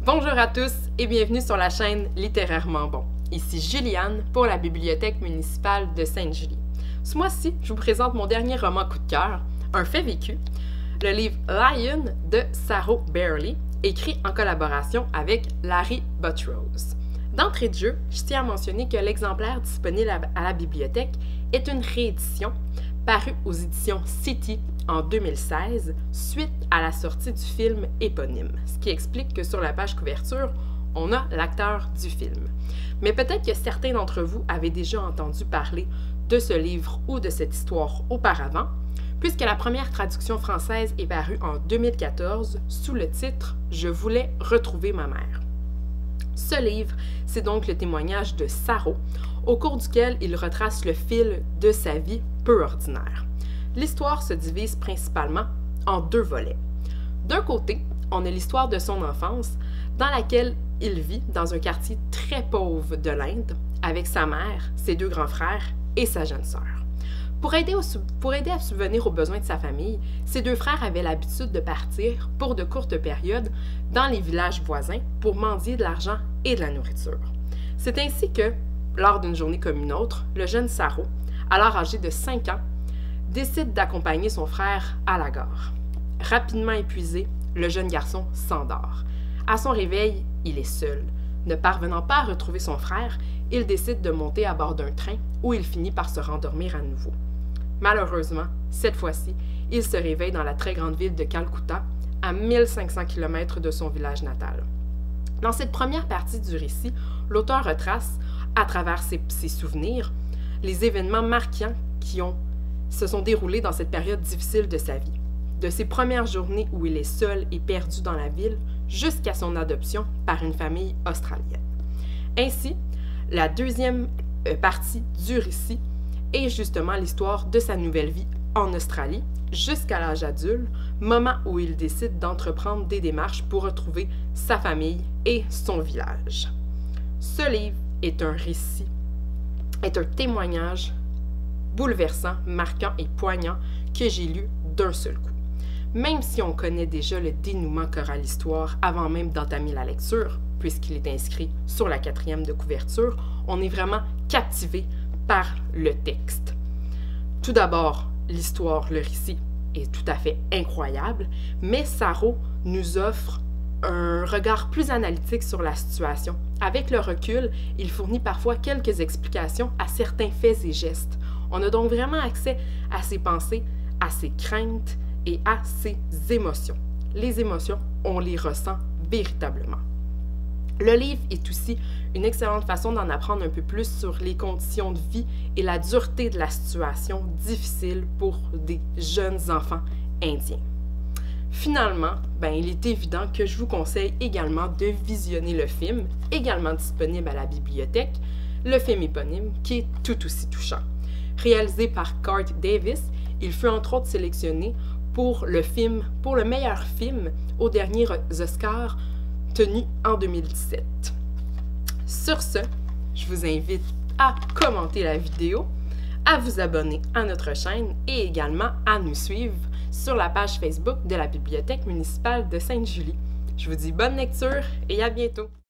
Bonjour à tous et bienvenue sur la chaîne Littérairement Bon. Ici Juliane pour la Bibliothèque municipale de Sainte-Julie. Ce mois-ci, je vous présente mon dernier roman coup de cœur, un fait vécu, le livre Lion de Saro Bareilles, écrit en collaboration avec Larry Buttrose. D'entrée de jeu, je tiens à mentionner que l'exemplaire disponible à la bibliothèque est une réédition parue aux éditions City en 2016, suite à la sortie du film éponyme, ce qui explique que sur la page couverture, on a l'acteur du film. Mais peut-être que certains d'entre vous avaient déjà entendu parler de ce livre ou de cette histoire auparavant, puisque la première traduction française est parue en 2014 sous le titre « Je voulais retrouver ma mère ». Ce livre, c'est donc le témoignage de Saro, au cours duquel il retrace le fil de sa vie peu ordinaire. L'histoire se divise principalement en deux volets. D'un côté, on a l'histoire de son enfance, dans laquelle il vit dans un quartier très pauvre de l'Inde, avec sa mère, ses deux grands frères et sa jeune sœur. Pour aider à subvenir aux besoins de sa famille, ses deux frères avaient l'habitude de partir pour de courtes périodes dans les villages voisins pour mendier de l'argent et de la nourriture. C'est ainsi que, lors d'une journée comme une autre, le jeune Saro, alors âgé de 5 ans, décide d'accompagner son frère à la gare. Rapidement épuisé, le jeune garçon s'endort. À son réveil, il est seul. Ne parvenant pas à retrouver son frère, il décide de monter à bord d'un train où il finit par se rendormir à nouveau. Malheureusement, cette fois-ci, il se réveille dans la très grande ville de Calcutta, à 1500 km de son village natal. Dans cette première partie du récit, l'auteur retrace, à travers ses souvenirs, les événements marquants qui se sont déroulés dans cette période difficile de sa vie. De ses premières journées où il est seul et perdu dans la ville, jusqu'à son adoption par une famille australienne. Ainsi, la deuxième partie du récit est justement l'histoire de sa nouvelle vie en Australie, jusqu'à l'âge adulte, moment où il décide d'entreprendre des démarches pour retrouver sa famille et son village. Ce livre est un récit, est un témoignage bouleversant, marquant et poignant que j'ai lu d'un seul coup. Même si on connaît déjà le dénouement qu'aura l'histoire avant même d'entamer la lecture, puisqu'il est inscrit sur la 4e de couverture, on est vraiment captivé par le texte. Tout d'abord, l'histoire, le récit est tout à fait incroyable, mais Saro nous offre un regard plus analytique sur la situation. Avec le recul, il fournit parfois quelques explications à certains faits et gestes. On a donc vraiment accès à ses pensées, à ses craintes et à ses émotions. Les émotions, on les ressent véritablement. Le livre est aussi une excellente façon d'en apprendre un peu plus sur les conditions de vie et la dureté de la situation difficile pour des jeunes enfants indiens. Finalement, il est évident que je vous conseille également de visionner le film, également disponible à la bibliothèque, le film éponyme, qui est tout aussi touchant. Réalisé par Garth Davis, il fut entre autres sélectionné pour le meilleur film aux derniers Oscars tenus en 2017. Sur ce, je vous invite à commenter la vidéo, à vous abonner à notre chaîne et également à nous suivre sur la page Facebook de la Bibliothèque municipale de Sainte-Julie. Je vous dis bonne lecture et à bientôt!